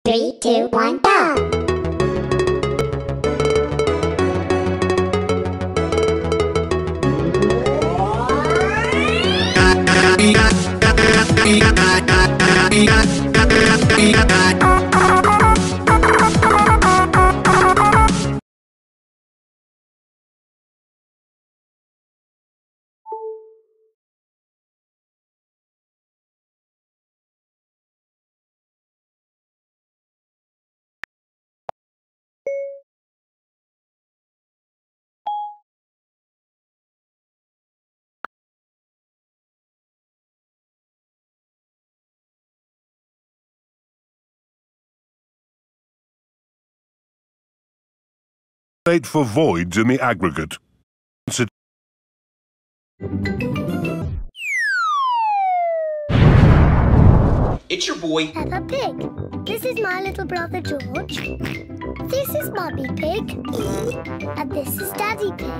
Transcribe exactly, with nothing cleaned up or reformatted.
Three, two, one, go! Calculate for voids in the aggregate. It's your boy, Peppa Pig. This is my little brother George. This is Mummy Pig. And this is Daddy Pig.